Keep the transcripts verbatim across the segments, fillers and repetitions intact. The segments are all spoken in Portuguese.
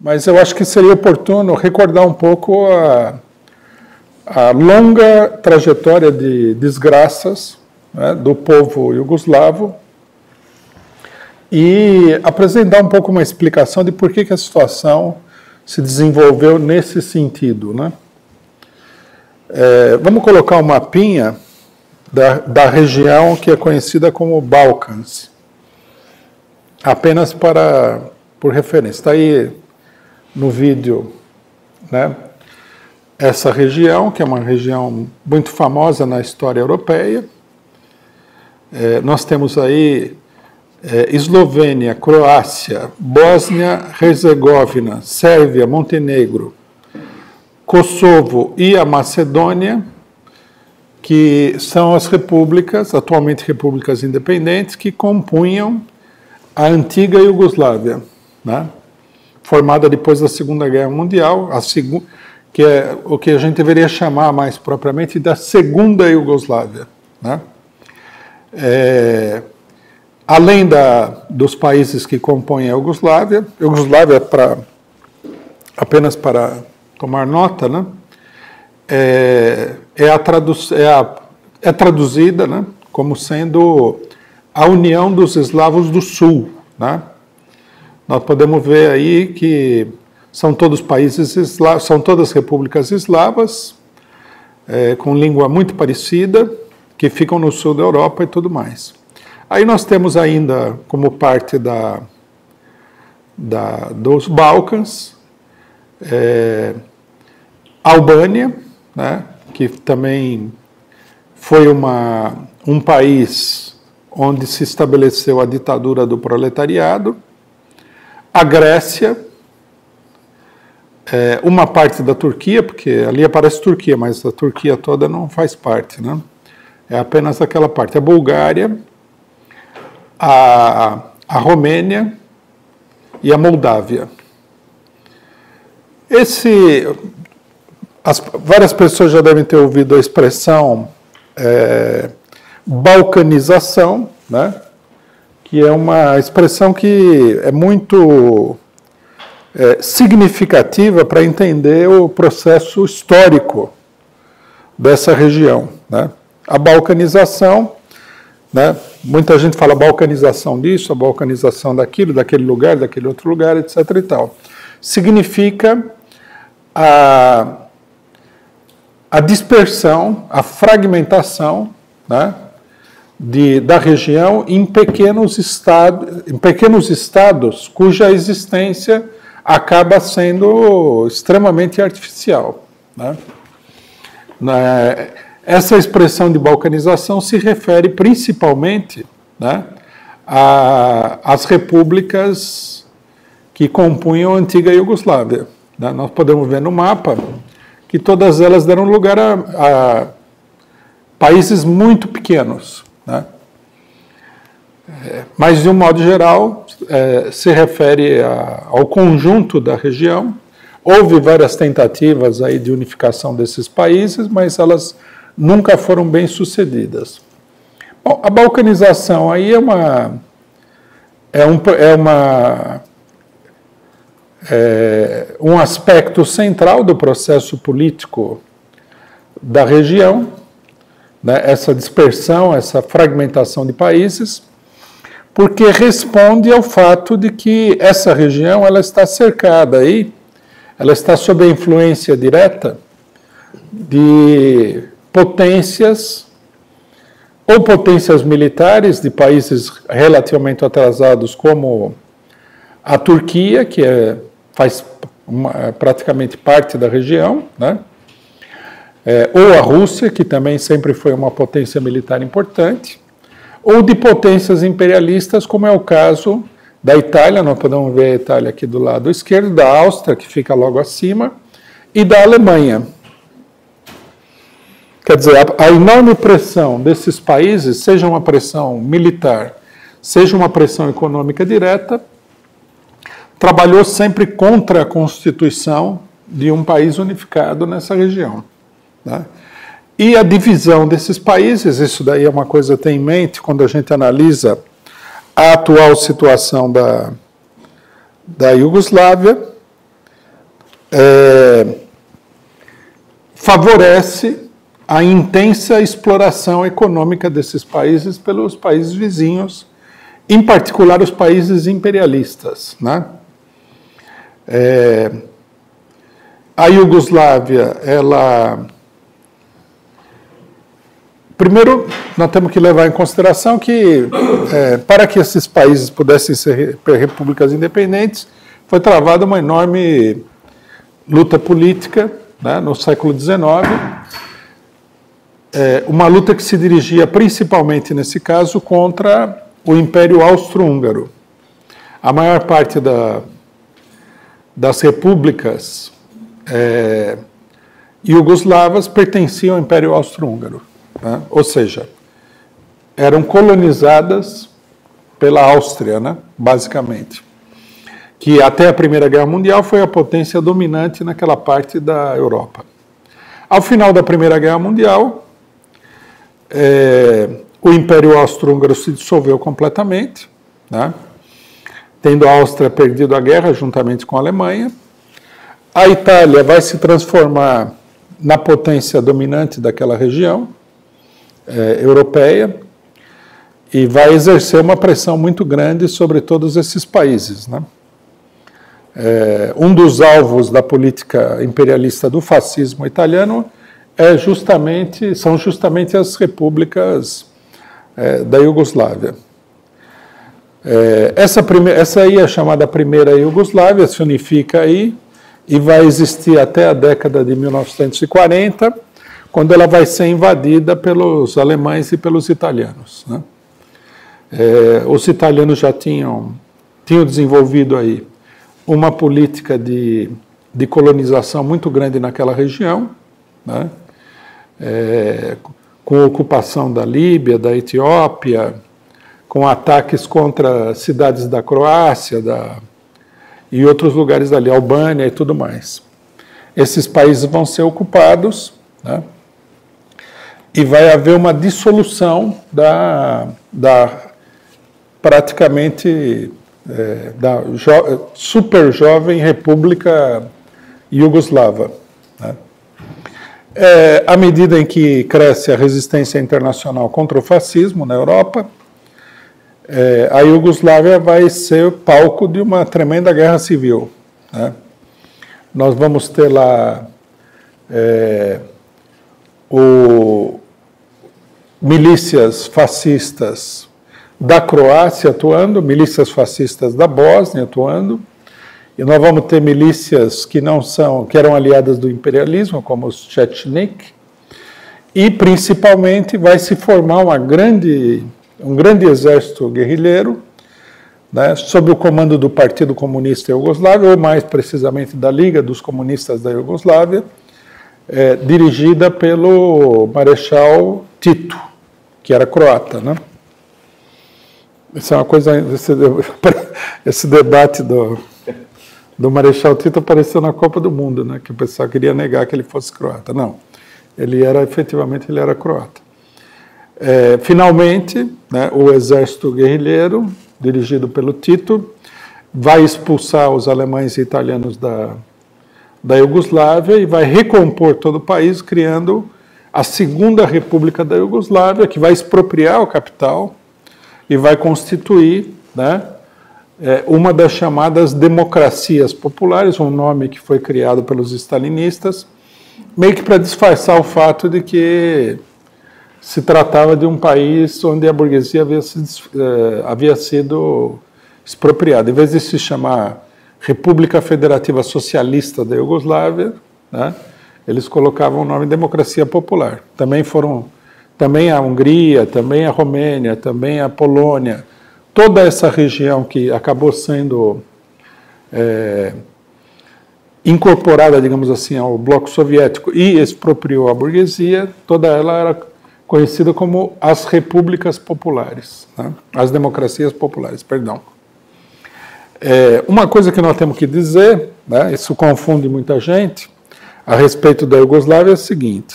mas eu acho que seria oportuno recordar um pouco a, a longa trajetória de desgraças, né, do povo iugoslavo e apresentar um pouco uma explicação de por que, que a situação se desenvolveu nesse sentido, né? É, vamos colocar um mapinha da, da região que é conhecida como Balcãs, apenas para, por referência. Está aí no vídeo, né, essa região, que é uma região muito famosa na história europeia. É, nós temos aí é, Eslovênia, Croácia, Bósnia, Herzegovina, Sérvia, Montenegro, Kosovo e a Macedônia, que são as repúblicas, atualmente repúblicas independentes, que compunham a antiga Iugoslávia, né? Formada depois da Segunda Guerra Mundial, a segu que é o que a gente deveria chamar mais propriamente da Segunda Iugoslávia, né? É, além da, dos países que compõem a Iugoslávia, Iugoslávia, pra, apenas para tomar nota, né? é, é, a tradu é, a, é traduzida, né, como sendo a União dos Eslavos do Sul, né? Nós podemos ver aí que são todos países eslavos, são todas repúblicas eslavas, é, com língua muito parecida, que ficam no sul da Europa e tudo mais. Aí nós temos ainda, como parte da, da, dos Balcãs, é, Albânia, né, que também foi uma, um país onde se estabeleceu a ditadura do proletariado, a Grécia, é, uma parte da Turquia, porque ali aparece Turquia, mas a Turquia toda não faz parte, né? É apenas aquela parte. A Bulgária, a, a Romênia e a Moldávia. Esse, as, várias pessoas já devem ter ouvido a expressão é, balcanização, né? Que é uma expressão que é muito é, significativa para entender o processo histórico dessa região, né? A balcanização, né? Muita gente fala balcanização disso, a balcanização daquilo, daquele lugar, daquele outro lugar, etc e tal. Significa a, a dispersão, a fragmentação, né, de, da região em pequenos, estado, em pequenos estados cuja existência acaba sendo extremamente artificial, né? Na, essa expressão de balcanização se refere principalmente, né, às repúblicas que compunham a antiga Iugoslávia, né? Nós podemos ver no mapa que todas elas deram lugar a, a países muito pequenos, né? É, mas, de um modo geral, é, se refere a, ao conjunto da região. Houve várias tentativas aí de unificação desses países, mas elas nunca foram bem sucedidas. Bom, a balcanização aí é uma é um, é uma é um aspecto central do processo político da região, né, essa dispersão, essa fragmentação de países, porque responde ao fato de que essa região ela está cercada aí, ela está sob a influência direta de potências, ou potências militares de países relativamente atrasados, como a Turquia, que é, faz uma, praticamente parte da região, né? É, ou a Rússia, que também sempre foi uma potência militar importante, ou de potências imperialistas, como é o caso da Itália, nós podemos ver a Itália aqui do lado esquerdo, da Áustria, que fica logo acima, e da Alemanha. Quer dizer, a, a enorme pressão desses países, seja uma pressão militar, seja uma pressão econômica direta, trabalhou sempre contra a constituição de um país unificado nessa região, né? E a divisão desses países, isso daí é uma coisa a ter em mente quando a gente analisa a atual situação da, da Iugoslávia, é, favorece a intensa exploração econômica desses países pelos países vizinhos, em particular os países imperialistas, né? É, a Iugoslávia, ela... Primeiro, nós temos que levar em consideração que, é, para que esses países pudessem ser repúblicas independentes, foi travada uma enorme luta política, né, no século dezenove, é, uma luta que se dirigia principalmente, nesse caso, contra o Império Austro-Húngaro. A maior parte da, das repúblicas é, iugoslavas pertenciam ao Império Austro-Húngaro. Né? Ou seja, eram colonizadas pela Áustria, né? Basicamente, que até a Primeira Guerra Mundial foi a potência dominante naquela parte da Europa. Ao final da Primeira Guerra Mundial, é, o Império Austro-Húngaro se dissolveu completamente, né? Tendo a Áustria perdido a guerra juntamente com a Alemanha. A Itália vai se transformar na potência dominante daquela região, É, europeia, e vai exercer uma pressão muito grande sobre todos esses países, né? É, um dos alvos da política imperialista do fascismo italiano é justamente, são justamente as repúblicas é, da Iugoslávia. É, essa, prime, essa aí é chamada Primeira Iugoslávia, se unifica aí, e vai existir até a década de mil novecentos e quarenta, quando ela vai ser invadida pelos alemães e pelos italianos, né? É, os italianos já tinham, tinham desenvolvido aí uma política de, de colonização muito grande naquela região, né? É, com a ocupação da Líbia, da Etiópia, com ataques contra cidades da Croácia da, e outros lugares dali, Albânia e tudo mais. Esses países vão ser ocupados, né? E vai haver uma dissolução da, da praticamente é, da jo, super jovem República Iugoslava, né? É, à medida em que cresce a resistência internacional contra o fascismo na Europa, é, a Iugoslávia vai ser palco de uma tremenda guerra civil, né? Nós vamos ter lá é, o milícias fascistas da Croácia atuando, milícias fascistas da Bósnia atuando, e nós vamos ter milícias que não são, que eram aliadas do imperialismo, como os Chetnik, e principalmente vai se formar uma grande, um grande exército guerrilheiro, né, sob o comando do Partido Comunista Iugoslávio, ou mais precisamente da Liga dos Comunistas da Iugoslávia, é, dirigida pelo Marechal Tito, que era croata, né? Isso é uma coisa, esse, esse debate do, do Marechal Tito apareceu na Copa do Mundo, né? Que o pessoal queria negar que ele fosse croata. Não, ele era, efetivamente, ele era croata. É, finalmente, né, o exército guerrilheiro, dirigido pelo Tito, vai expulsar os alemães e italianos da, da Iugoslávia e vai recompor todo o país, criando a Segunda República da Iugoslávia, que vai expropriar o capital e vai constituir, né, uma das chamadas democracias populares, um nome que foi criado pelos stalinistas, meio que para disfarçar o fato de que se tratava de um país onde a burguesia havia sido, eh, havia sido expropriada. Em vez de se chamar República Federativa Socialista da Iugoslávia, né, eles colocavam o nome Democracia Popular. Também foram, também a Hungria, também a Romênia, também a Polônia, toda essa região que acabou sendo é, incorporada, digamos assim, ao bloco soviético e expropriou a burguesia, toda ela era conhecida como as repúblicas populares, né? As democracias populares, perdão. É, uma coisa que nós temos que dizer, né, isso confunde muita gente, a respeito da Iugoslávia é o seguinte: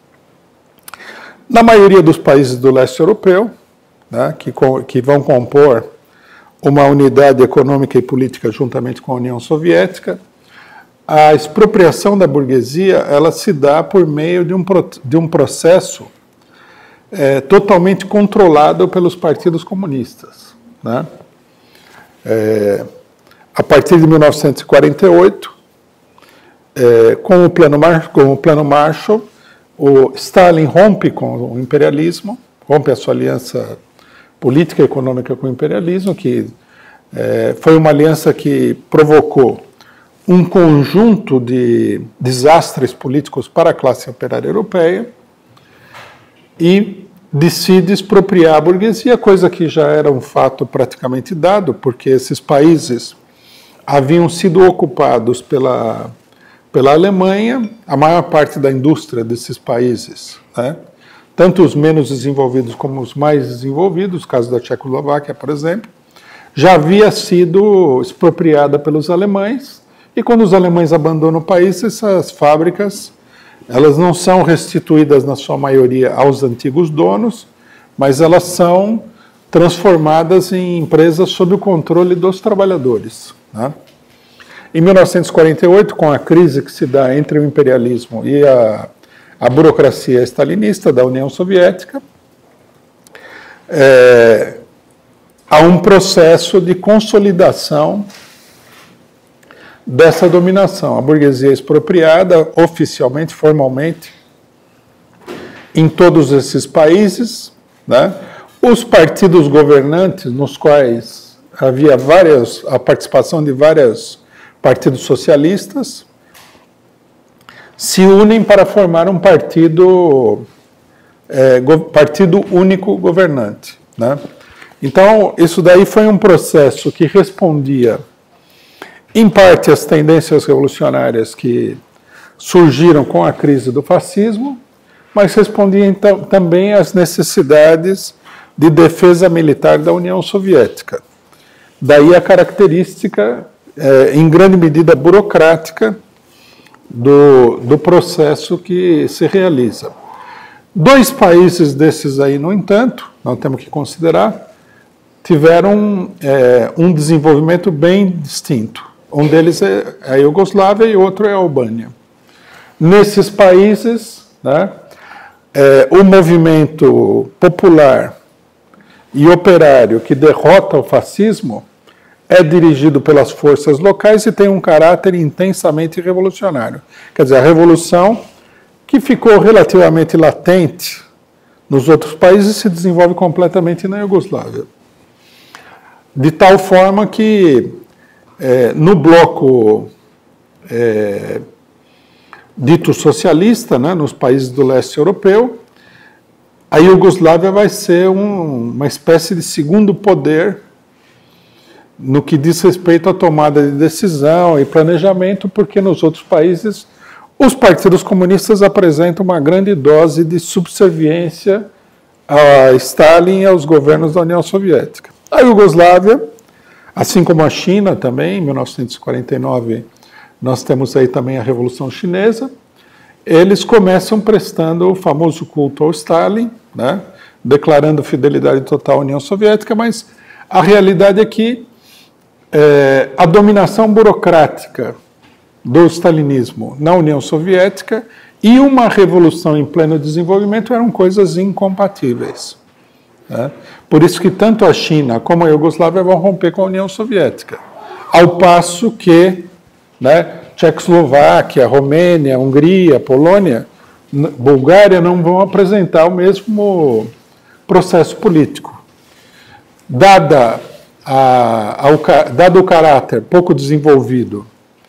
na maioria dos países do leste europeu, né, que, que vão compor uma unidade econômica e política juntamente com a União Soviética, a expropriação da burguesia ela se dá por meio de um, de um processo é, totalmente controlado pelos partidos comunistas, né? É, a partir de mil novecentos e quarenta e oito, é, com, o plano Mar, com o plano Marshall, o Stalin rompe com o imperialismo, rompe a sua aliança política e econômica com o imperialismo, que é, foi uma aliança que provocou um conjunto de desastres políticos para a classe operária europeia e decide expropriar a burguesia, coisa que já era um fato praticamente dado, porque esses países haviam sido ocupados pela, pela Alemanha, a maior parte da indústria desses países, né? Tanto os menos desenvolvidos como os mais desenvolvidos, caso da Tchecoslováquia, por exemplo, já havia sido expropriada pelos alemães. E quando os alemães abandonam o país, essas fábricas, elas não são restituídas na sua maioria aos antigos donos, mas elas são transformadas em empresas sob o controle dos trabalhadores, né? Em mil novecentos e quarenta e oito, com a crise que se dá entre o imperialismo e a, a burocracia stalinista da União Soviética, é, há um processo de consolidação dessa dominação. A burguesia é expropriada oficialmente, formalmente, em todos esses países, né? Os partidos governantes, nos quais havia várias, a participação de vários partidos socialistas, se unem para formar um partido, é, go, partido único governante, né? Então, isso daí foi um processo que respondia em parte às tendências revolucionárias que surgiram com a crise do fascismo, mas respondia então, também às necessidades de defesa militar da União Soviética. Daí a característica, é, em grande medida burocrática, do, do processo que se realiza. Dois países desses aí, no entanto, nós temos que considerar, tiveram é, um desenvolvimento bem distinto. Um deles é a Iugoslávia e outro é a Albânia. Nesses países, né, é, o movimento popular e operário que derrota o fascismo é dirigido pelas forças locais e tem um caráter intensamente revolucionário. Quer dizer, a revolução que ficou relativamente latente nos outros países se desenvolve completamente na Iugoslávia. De tal forma que É, no bloco é, dito socialista, né, nos países do leste europeu, a Iugoslávia vai ser um, uma espécie de segundo poder no que diz respeito à tomada de decisão e planejamento, porque nos outros países os partidos comunistas apresentam uma grande dose de subserviência a Stalin e aos governos da União Soviética. A Iugoslávia, assim como a China também, em mil novecentos e quarenta e nove, nós temos aí também a Revolução Chinesa, eles começam prestando o famoso culto ao Stalin, né, declarando fidelidade total à União Soviética, mas a realidade é que é, a dominação burocrática do stalinismo na União Soviética e uma revolução em pleno desenvolvimento eram coisas incompatíveis, né? Por isso que tanto a China como a Iugoslávia vão romper com a União Soviética. Ao passo que, né, Tchecoslováquia, Romênia, Hungria, Polônia, Bulgária não vão apresentar o mesmo processo político. Dada a, ao, dado o caráter pouco desenvolvido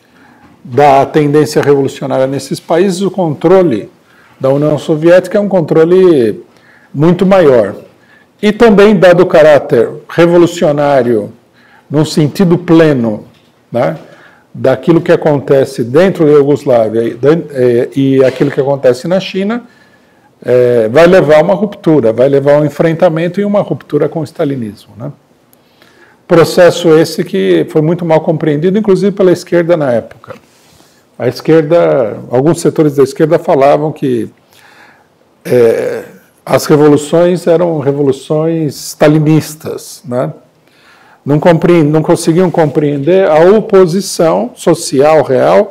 da tendência revolucionária nesses países, o controle da União Soviética é um controle muito maior. E também, dado o caráter revolucionário, num sentido pleno, né, daquilo que acontece dentro da Iugoslávia e, e aquilo que acontece na China, é, vai levar a uma ruptura, vai levar a um enfrentamento e uma ruptura com o stalinismo, né? Processo esse que foi muito mal compreendido, inclusive pela esquerda na época. A esquerda, alguns setores da esquerda falavam que é, as revoluções eram revoluções stalinistas, né? Não, não conseguiam compreender a oposição social real,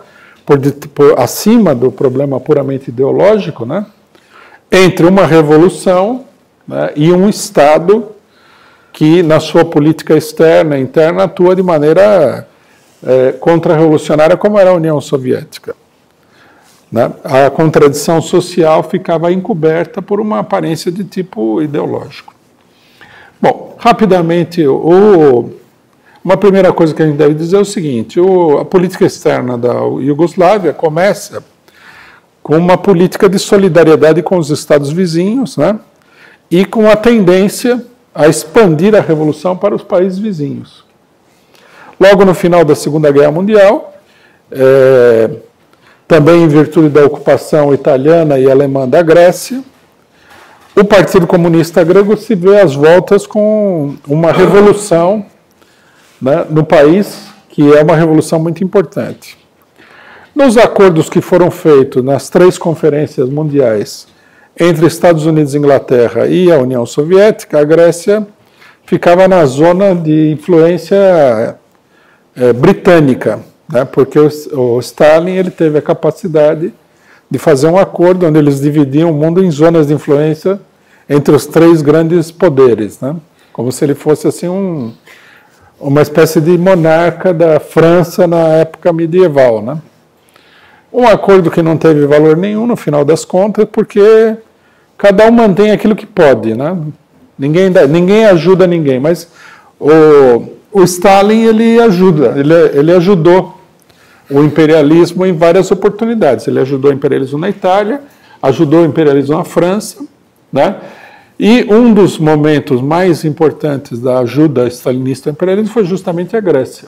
por, por acima do problema puramente ideológico, né, entre uma revolução, né, e um Estado que, na sua política externa e interna, atua de maneira é, contra-revolucionária, como era a União Soviética. Né? A contradição social ficava encoberta por uma aparência de tipo ideológico. Bom, rapidamente, o, uma primeira coisa que a gente deve dizer é o seguinte: o, a política externa da Iugoslávia começa com uma política de solidariedade com os Estados vizinhos, né? E com a tendência a expandir a revolução para os países vizinhos. Logo no final da Segunda Guerra Mundial, é, também em virtude da ocupação italiana e alemã da Grécia, o Partido Comunista Grego se vê às voltas com uma revolução, né, no país, que é uma revolução muito importante. Nos acordos que foram feitos nas três conferências mundiais entre Estados Unidos, Inglaterra e a União Soviética, a Grécia ficava na zona de influência é, britânica, né, porque o, o Stalin ele teve a capacidade de fazer um acordo onde eles dividiam o mundo em zonas de influência entre os três grandes poderes, né, como se ele fosse assim um, uma espécie de monarca da França na época medieval, né. Um acordo que não teve valor nenhum no final das contas, porque cada um mantém aquilo que pode, né? Ninguém, dá, ninguém ajuda ninguém, mas o, o Stalin ele ajuda, ele, ele ajudou o imperialismo em várias oportunidades. Ele ajudou o imperialismo na Itália, ajudou o imperialismo na França, né? E um dos momentos mais importantes da ajuda stalinista ao imperialismo foi justamente a Grécia.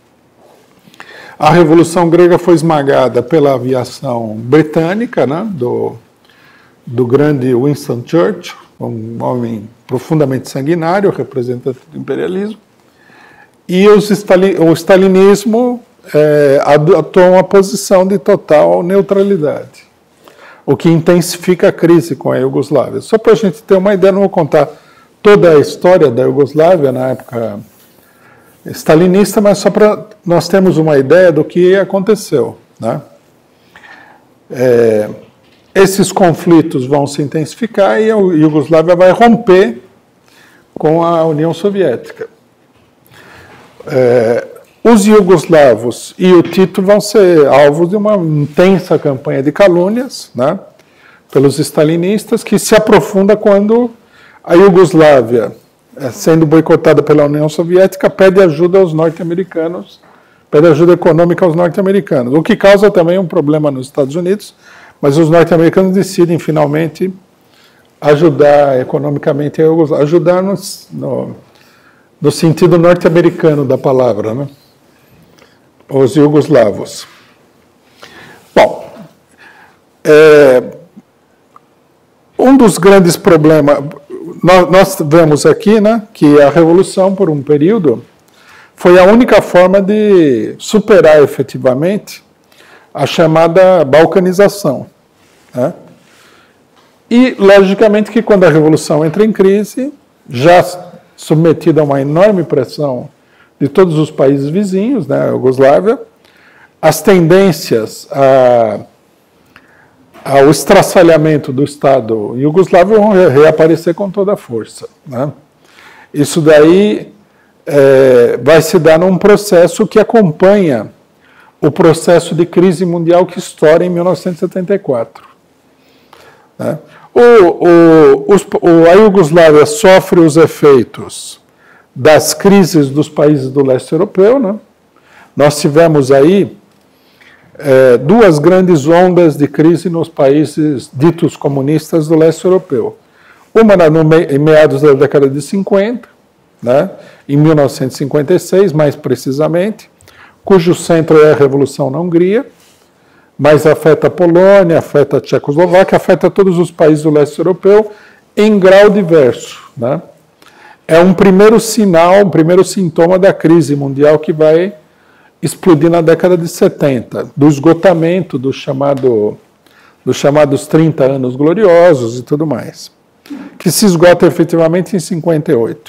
A Revolução Grega foi esmagada pela aviação britânica, né, do, do grande Winston Churchill, um homem profundamente sanguinário, representante do imperialismo, e os Stalin, o stalinismo é, adotou uma posição de total neutralidade, o que intensifica a crise com a Iugoslávia. Só para a gente ter uma ideia, não vou contar toda a história da Iugoslávia na época stalinista, mas só para nós termos uma ideia do que aconteceu, né? É, esses conflitos vão se intensificar e a Iugoslávia vai romper com a União Soviética. É, os iugoslavos e o Tito vão ser alvos de uma intensa campanha de calúnias, né, pelos stalinistas, que se aprofunda quando a Iugoslávia, sendo boicotada pela União Soviética, pede ajuda aos norte-americanos, pede ajuda econômica aos norte-americanos, o que causa também um problema nos Estados Unidos, mas os norte-americanos decidem finalmente ajudar economicamente a Iugoslávia, ajudar no, no, no sentido norte-americano da palavra, né? Os iugoslavos. Bom, é, um dos grandes problemas... Nós, nós vemos aqui, né, que a Revolução, por um período, foi a única forma de superar efetivamente a chamada balcanização, né? E, logicamente, que quando a Revolução entra em crise, já submetida a uma enorme pressão de todos os países vizinhos, né, a Iugoslávia, as tendências a... ao estraçalhamento do Estado iugoslavo vão reaparecer com toda a força, né? Isso daí é, vai se dar num processo que acompanha o processo de crise mundial que estoura em mil novecentos e setenta e quatro. Né? O, o, os, o, a Iugoslávia sofre os efeitos das crises dos países do leste europeu, né? Nós tivemos aí É, duas grandes ondas de crise nos países ditos comunistas do leste europeu. Uma no me, em meados da década de cinquenta, né, em mil novecentos e cinquenta e seis, mais precisamente, cujo centro é a Revolução na Hungria, mas afeta a Polônia, afeta a Tchecoslováquia, afeta todos os países do leste europeu em grau diverso, né? É um primeiro sinal, um primeiro sintoma da crise mundial que vai explodir na década de setenta, do esgotamento do chamado, dos chamados trinta anos gloriosos e tudo mais, que se esgota efetivamente em cinquenta e oito.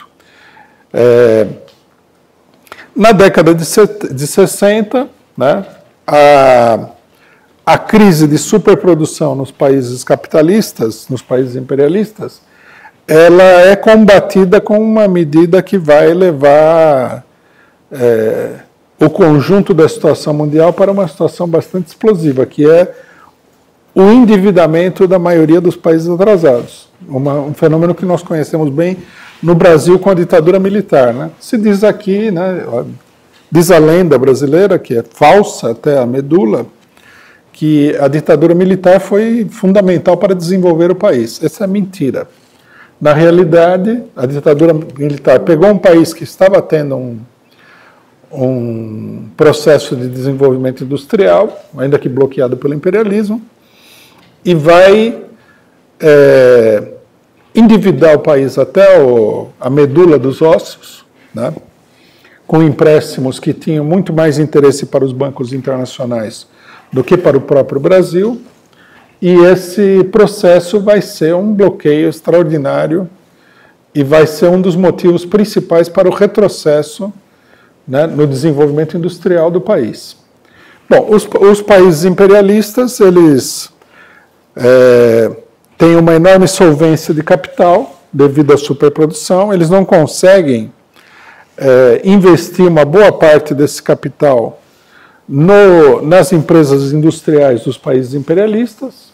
É, na década de sessenta, né, a, a crise de superprodução nos países capitalistas, nos países imperialistas, ela é combatida com uma medida que vai levar é, o conjunto da situação mundial para uma situação bastante explosiva, que é o endividamento da maioria dos países atrasados. Uma, um fenômeno que nós conhecemos bem no Brasil com a ditadura militar. Né? Se diz aqui, né, diz a lenda brasileira, que é falsa até a medula, que a ditadura militar foi fundamental para desenvolver o país. Essa é mentira. Na realidade, a ditadura militar pegou um país que estava tendo um, um processo de desenvolvimento industrial, ainda que bloqueado pelo imperialismo, e vai é, endividar o país até o, a medula dos ossos, né, com empréstimos que tinham muito mais interesse para os bancos internacionais do que para o próprio Brasil, e esse processo vai ser um bloqueio extraordinário e vai ser um dos motivos principais para o retrocesso, né, no desenvolvimento industrial do país. Bom, os, os países imperialistas, eles é, têm uma enorme solvência de capital devido à superprodução, eles não conseguem é, investir uma boa parte desse capital no, nas empresas industriais dos países imperialistas,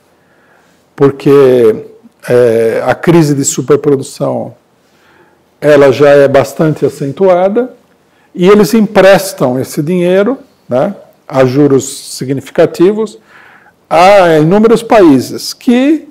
porque é, a crise de superprodução ela já é bastante acentuada, e eles emprestam esse dinheiro, né, a juros significativos, a inúmeros países que,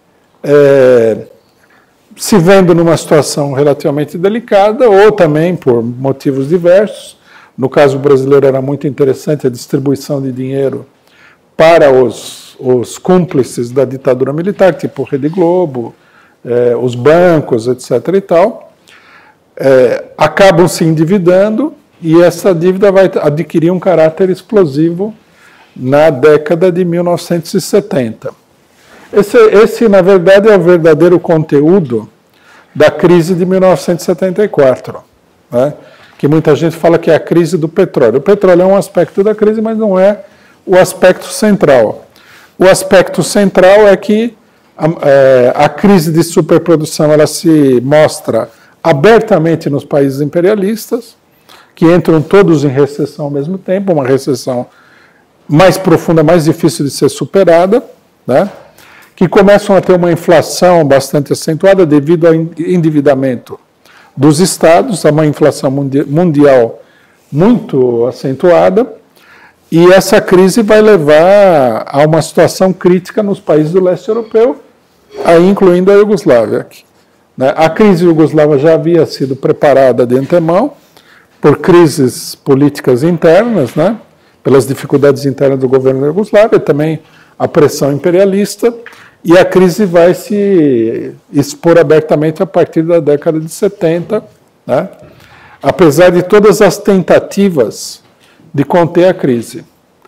é, se vendo numa situação relativamente delicada, ou também por motivos diversos, no caso brasileiro era muito interessante a distribuição de dinheiro para os, os cúmplices da ditadura militar, tipo Rede Globo, é, os bancos, etc. e tal, é, acabam se endividando, e essa dívida vai adquirir um caráter explosivo na década de mil novecentos e setenta. Esse, esse, na verdade, é o verdadeiro conteúdo da crise de mil novecentos e setenta e quatro, né? Que muita gente fala que é a crise do petróleo. O petróleo é um aspecto da crise, mas não é o aspecto central. O aspecto central é que a, é, a crise de superprodução ela se mostra abertamente nos países imperialistas, que entram todos em recessão ao mesmo tempo, uma recessão mais profunda, mais difícil de ser superada, né? Que começam a ter uma inflação bastante acentuada devido ao endividamento dos estados, a uma inflação mundial muito acentuada, e essa crise vai levar a uma situação crítica nos países do leste europeu, aí incluindo a Iugoslávia. A crise iugoslava já havia sido preparada de antemão por crises políticas internas, né, pelas dificuldades internas do governo da Iugoslávia, e também a pressão imperialista, e a crise vai se expor abertamente a partir da década de setenta, né, apesar de todas as tentativas de conter a crise.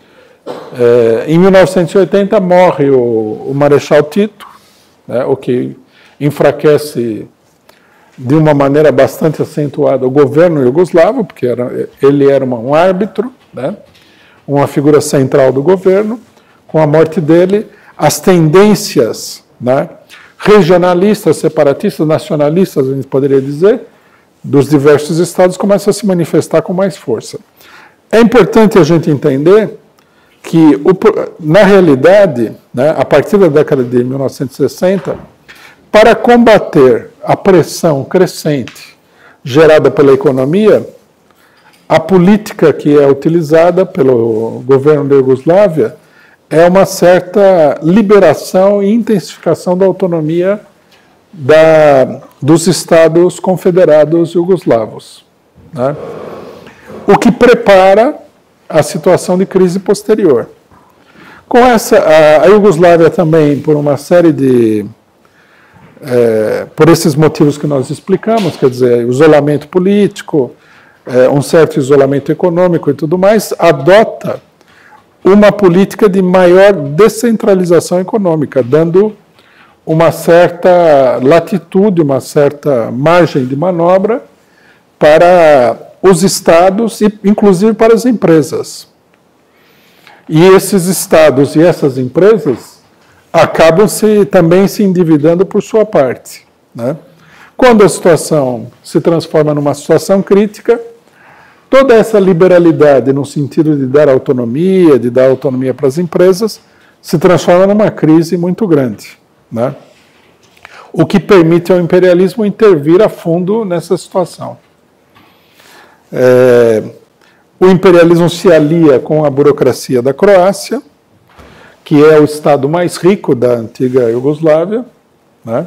É, em mil novecentos e oitenta morre o, o Marechal Tito, né, o que enfraquece de uma maneira bastante acentuada o governo iugoslavo, porque era, ele era uma, um árbitro, né, uma figura central do governo. Com a morte dele, as tendências, né, regionalistas, separatistas, nacionalistas, a gente poderia dizer, dos diversos estados começam a se manifestar com mais força. É importante a gente entender que, o, na realidade, né, a partir da década de mil novecentos e sessenta, para combater a pressão crescente gerada pela economia, a política que é utilizada pelo governo da Iugoslávia é uma certa liberação e intensificação da autonomia da, dos Estados confederados iugoslavos, né? O que prepara a situação de crise posterior. Com essa, a, a Iugoslávia também, por uma série de... É, por esses motivos que nós explicamos, quer dizer, isolamento político, é, um certo isolamento econômico e tudo mais, adota uma política de maior descentralização econômica, dando uma certa latitude, uma certa margem de manobra para os estados e inclusive para as empresas. E esses estados e essas empresas acabam se, também se endividando por sua parte, né? Quando a situação se transforma numa situação crítica, toda essa liberalidade no sentido de dar autonomia, de dar autonomia para as empresas, se transforma numa crise muito grande, né? O que permite ao imperialismo intervir a fundo nessa situação. É, o imperialismo se alia com a burocracia da Croácia, que é o estado mais rico da antiga Iugoslávia, né?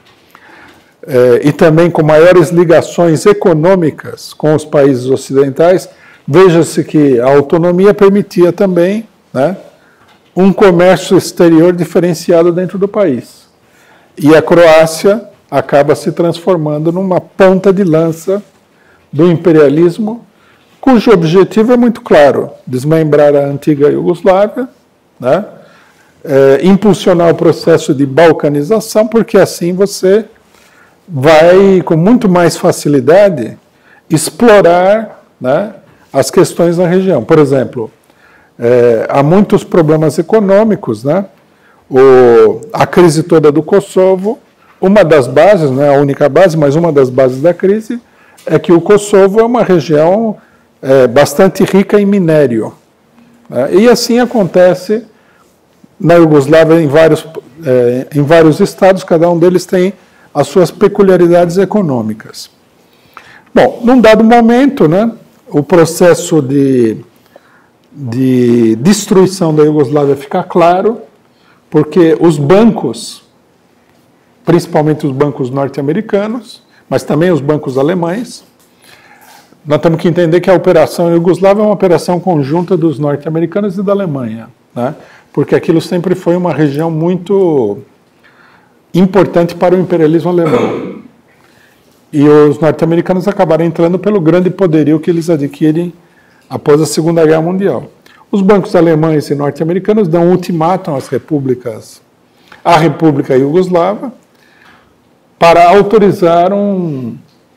É, e também com maiores ligações econômicas com os países ocidentais. Veja-se que a autonomia permitia também, né, um comércio exterior diferenciado dentro do país. E a Croácia acaba se transformando numa ponta de lança do imperialismo, cujo objetivo é muito claro: desmembrar a antiga Iugoslávia, né, é, impulsionar o processo de balcanização, porque assim você vai, com muito mais facilidade, explorar, né, as questões na região. Por exemplo, é, há muitos problemas econômicos, né? O, a crise toda do Kosovo, uma das bases, não é a única base, mas uma das bases da crise é que o Kosovo é uma região é, bastante rica em minério, né? E assim acontece na Iugoslávia em vários, é, em vários estados, cada um deles tem as suas peculiaridades econômicas. Bom, num dado momento, né, o processo de, de destruição da Iugoslávia fica claro, porque os bancos, principalmente os bancos norte-americanos, mas também os bancos alemães, nós temos que entender que a operação Iugoslávia é uma operação conjunta dos norte-americanos e da Alemanha, né, porque aquilo sempre foi uma região muito importante para o imperialismo alemão. E os norte-americanos acabaram entrando pelo grande poderio que eles adquirem após a Segunda Guerra Mundial. Os bancos alemães e norte-americanos dão um ultimátum às repúblicas, à República Iugoslava, para autorizar um,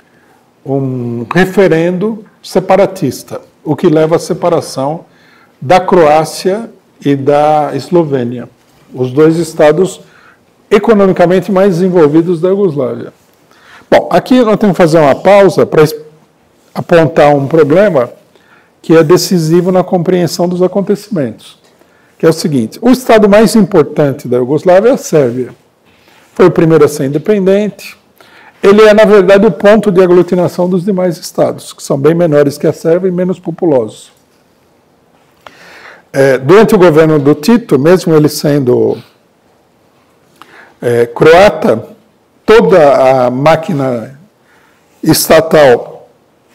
um referendo separatista, o que leva à separação da Croácia e da Eslovênia, os dois estados economicamente mais desenvolvidos da Iugoslávia. Bom, aqui nós temos que fazer uma pausa para apontar um problema que é decisivo na compreensão dos acontecimentos, que é o seguinte: o estado mais importante da Iugoslávia é a Sérvia. Foi o primeiro a ser independente. Ele é, na verdade, o ponto de aglutinação dos demais estados, que são bem menores que a Sérvia e menos populosos. É, durante o governo do Tito, mesmo ele sendo É, croata, toda a máquina estatal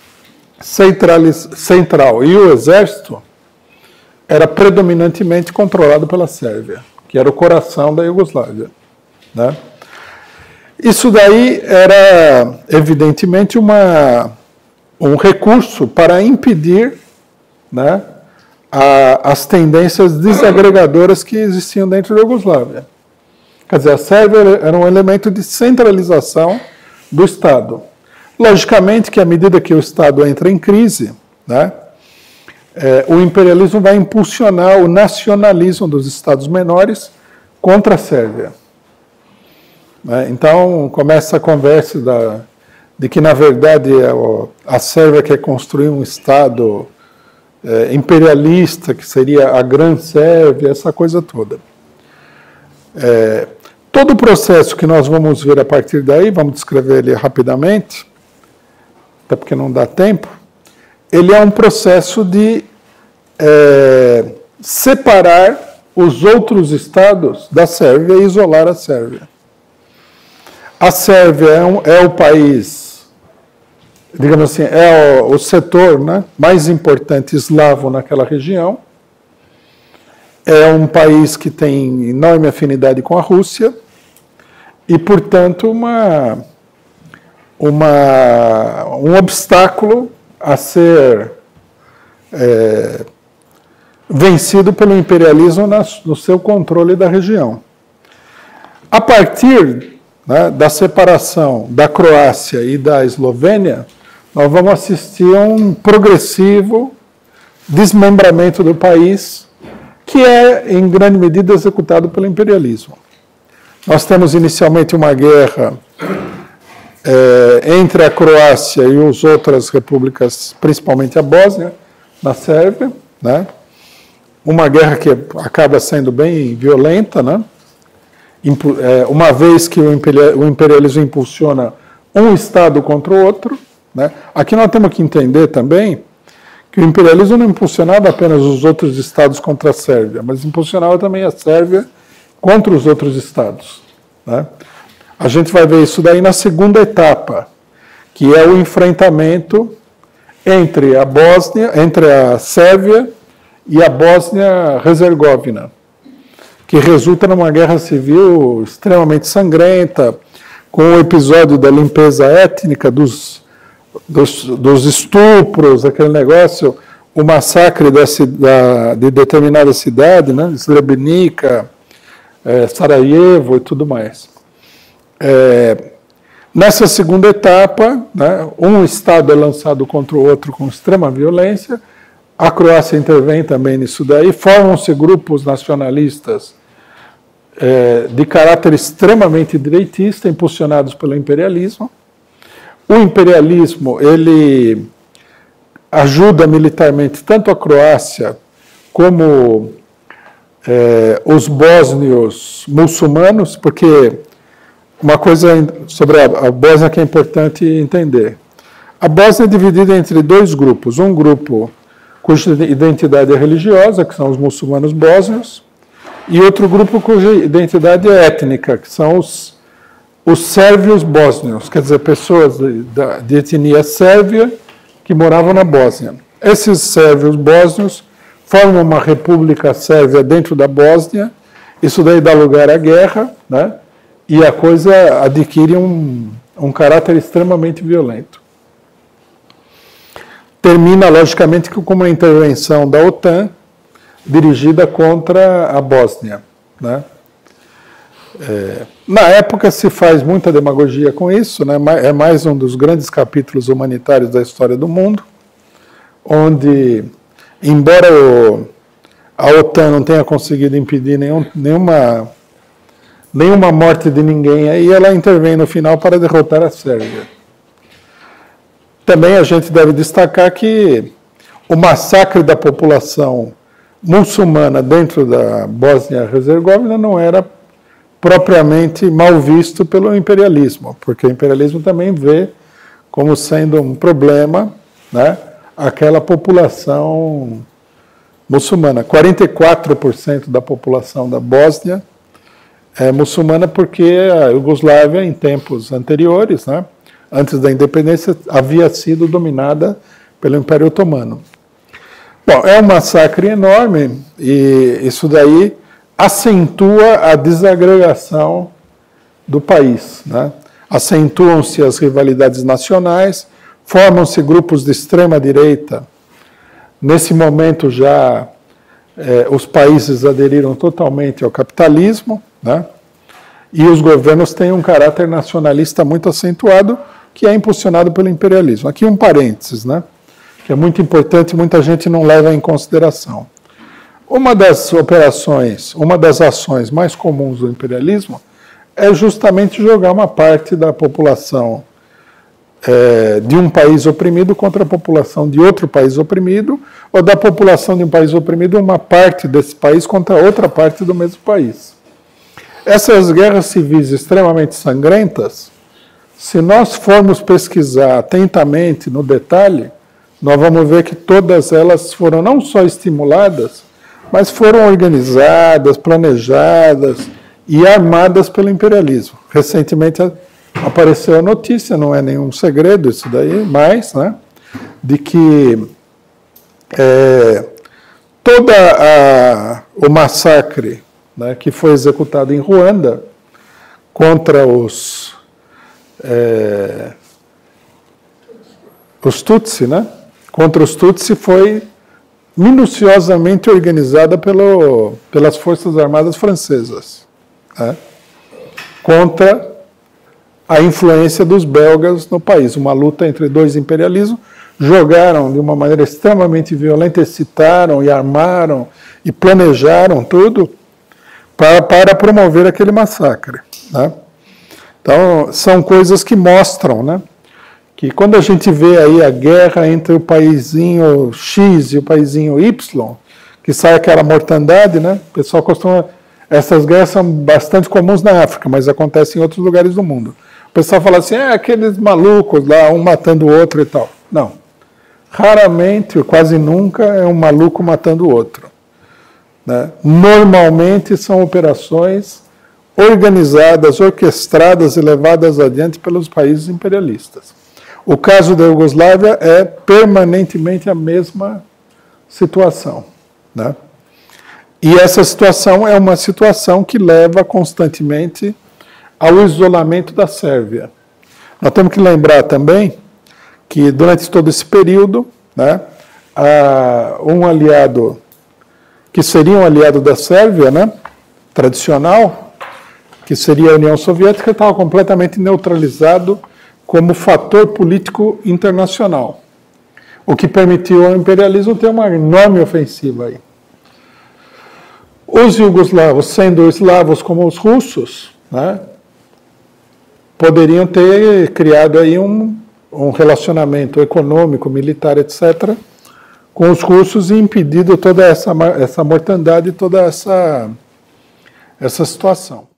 central e o exército era predominantemente controlado pela Sérvia, que era o coração da Iugoslávia, né? Isso daí era, evidentemente, uma, um recurso para impedir, né, a, as tendências desagregadoras que existiam dentro da Iugoslávia. Quer dizer, a Sérvia era um elemento de centralização do Estado. Logicamente que, à medida que o Estado entra em crise, né, é, o imperialismo vai impulsionar o nacionalismo dos Estados menores contra a Sérvia. Né? Então, começa a conversa da, de que, na verdade, a Sérvia quer construir um Estado é, imperialista, que seria a Grande Sérvia, essa coisa toda. É, todo o processo que nós vamos ver a partir daí, vamos descrever ele rapidamente, até porque não dá tempo, ele é um processo de é, separar os outros estados da Sérvia e isolar a Sérvia. A Sérvia é, um, é o país, digamos assim, é o, o setor, né, mais importante eslavo naquela região. É um país que tem enorme afinidade com a Rússia e, portanto, uma, uma, um obstáculo a ser é, vencido pelo imperialismo na, no seu controle da região. A partir, né, da separação da Croácia e da Eslovênia, nós vamos assistir a um progressivo desmembramento do país, que é, em grande medida, executado pelo imperialismo. Nós temos inicialmente uma guerra é, entre a Croácia e as outras repúblicas, principalmente a Bósnia, na Sérvia, né? Uma guerra que acaba sendo bem violenta, né? Uma vez que o imperialismo impulsiona um Estado contra o outro, né? Aqui nós temos que entender também que o imperialismo não impulsionava apenas os outros Estados contra a Sérvia, mas impulsionava também a Sérvia contra os outros Estados, né? A gente vai ver isso daí na segunda etapa, que é o enfrentamento entre a Bósnia, entre a Sérvia e a Bósnia-Herzegovina, que resulta numa guerra civil extremamente sangrenta, com o episódio da limpeza étnica, dos, dos, dos estupros, aquele negócio, o massacre da, da, de determinada cidade, né, Srebrenica, é, Sarajevo e tudo mais. É, nessa segunda etapa, né, um Estado é lançado contra o outro com extrema violência, a Croácia intervém também nisso daí, formam-se grupos nacionalistas é, de caráter extremamente direitista, impulsionados pelo imperialismo. O imperialismo, ele ajuda militarmente tanto a Croácia como é, os bósnios muçulmanos, porque uma coisa sobre a, a Bósnia que é importante entender. A Bósnia é dividida entre dois grupos, um grupo cuja identidade é religiosa, que são os muçulmanos bósnios, e outro grupo cuja identidade é étnica, que são os, os sérvios bósnios, quer dizer, pessoas de, de etnia sérvia que moravam na Bósnia. Esses sérvios bósnios formam uma república sérvia dentro da Bósnia, isso daí dá lugar à guerra, né? E a coisa adquire um, um caráter extremamente violento. Termina, logicamente, com uma intervenção da OTAN dirigida contra a Bósnia, né? É, na época se faz muita demagogia com isso, né? É mais um dos grandes capítulos humanitários da história do mundo, onde, embora o, a OTAN não tenha conseguido impedir nenhum, nenhuma, nenhuma morte de ninguém, aí ela intervém no final para derrotar a Sérvia. Também a gente deve destacar que o massacre da população muçulmana dentro da Bósnia-Herzegovina não era propriamente mal visto pelo imperialismo, porque o imperialismo também vê como sendo um problema, né, aquela população muçulmana. quarenta e quatro por cento da população da Bósnia é muçulmana porque a Iugoslávia, em tempos anteriores, né, antes da independência, havia sido dominada pelo Império Otomano. Bom, é um massacre enorme e isso daí acentua a desagregação do país, né? Acentuam-se as rivalidades nacionais, formam-se grupos de extrema-direita. Nesse momento já eh, os países aderiram totalmente ao capitalismo, né? E os governos têm um caráter nacionalista muito acentuado, que é impulsionado pelo imperialismo. Aqui um parênteses, né, que é muito importante e muita gente não leva em consideração. Uma das operações, uma das ações mais comuns do imperialismo é justamente jogar uma parte da população é, de um país oprimido contra a população de outro país oprimido, ou da população de um país oprimido, uma parte desse país contra outra parte do mesmo país. Essas guerras civis extremamente sangrentas, se nós formos pesquisar atentamente no detalhe, nós vamos ver que todas elas foram não só estimuladas, mas foram organizadas, planejadas e armadas pelo imperialismo. Recentemente apareceu a notícia, não é nenhum segredo isso daí, mas, né, de que é, todo o massacre, né, que foi executado em Ruanda contra os É, os Tutsi, né? Contra os Tutsi foi minuciosamente organizada pelo, pelas Forças Armadas Francesas, né? Contra a influência dos belgas no país. Uma luta entre dois imperialismos, jogaram de uma maneira extremamente violenta, excitaram e armaram e planejaram tudo para, para promover aquele massacre, né? Então, são coisas que mostram, né, que quando a gente vê aí a guerra entre o paizinho X e o paizinho Y, que sai aquela mortandade, né, o pessoal costuma... Essas guerras são bastante comuns na África, mas acontecem em outros lugares do mundo. O pessoal fala assim, é aqueles malucos lá, um matando o outro e tal. Não. Raramente, quase nunca, é um maluco matando o outro, né? Normalmente são operações organizadas, orquestradas e levadas adiante pelos países imperialistas. O caso da Iugoslávia é permanentemente a mesma situação, né? E essa situação é uma situação que leva constantemente ao isolamento da Sérvia. Nós temos que lembrar também que durante todo esse período, né, um aliado, que seria um aliado da Sérvia, né, tradicional, que seria a União Soviética, estava completamente neutralizado como fator político internacional, o que permitiu ao imperialismo ter uma enorme ofensiva aí. Os iugoslavos, sendo eslavos como os russos, né, poderiam ter criado aí um, um relacionamento econômico, militar, etcétera, com os russos e impedido toda essa, essa mortandade, toda essa, essa situação.